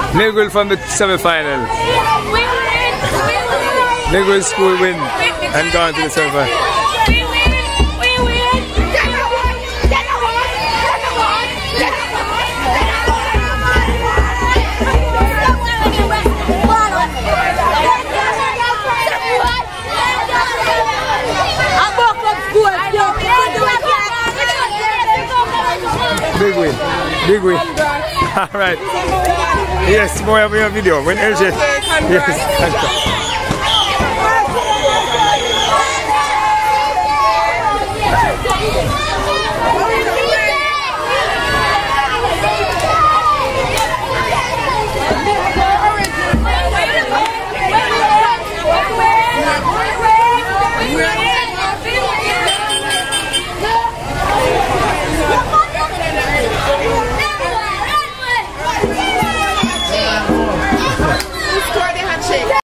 Millville from the semi-final. Millville school win and gone to the semi-final. Big win. Big win. Alright. Yes, more of your video. When LJ. Yes.